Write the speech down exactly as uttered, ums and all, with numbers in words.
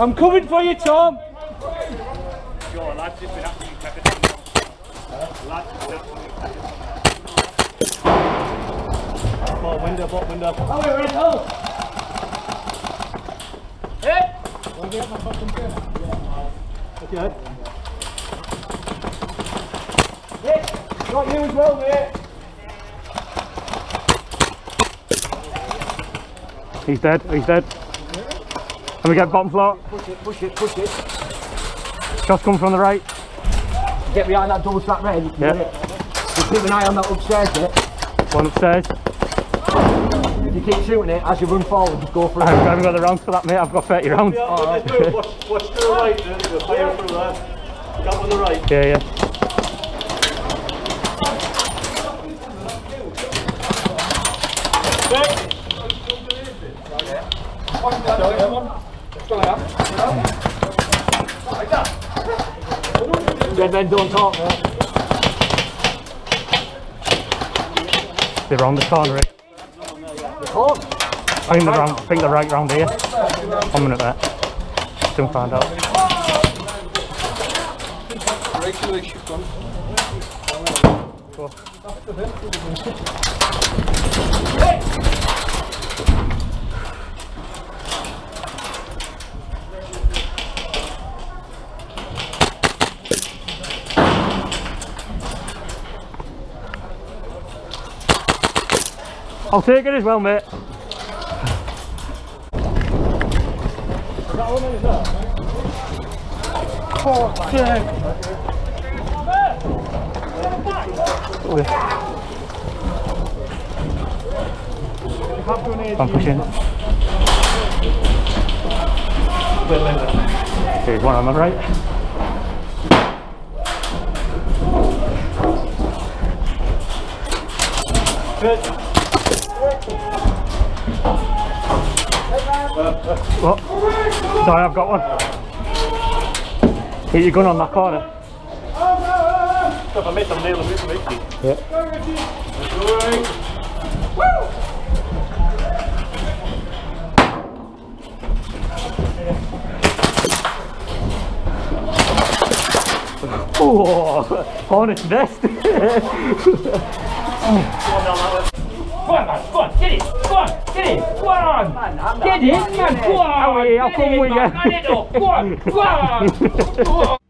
I'm coming for you, Tom. Your lads have been absolutely peppered. Lads have been absolutely peppered. Ball window, ball window. Oh, we're in, oh. Hey! Okay. Hey, got you as well, mate. He's dead, he's dead. Can we get bottom floor? Push it, push it, push it. Shots come from the right. Get behind that double stack red. Yeah. Just keep an eye on that upstairs bit. One upstairs. If you keep shooting it, as you run forward, just go for it. I haven't got the rounds for that, mate. I've got thirty rounds. Yeah, oh, right. watch, watch to the right, there you go. Fire through there. Got on the right. Yeah, yeah. Red men don't talk, mate. They're around the corner, eh? Corner? I think they're, round, I think they're right round here. One minute there. Soon find out. Go. I'll take it as well, mate. Oh, shit. I'm pushing. Here's one on the right. Good. What? Sorry, I've got one. Hit your gun on that corner. If I miss, I'm nailing it to me. Yeah. Oh, hornet's nest. Go on, man, go on, get it, go on, get it, go on, get it, man, go on, I'll come with you. go on, go on.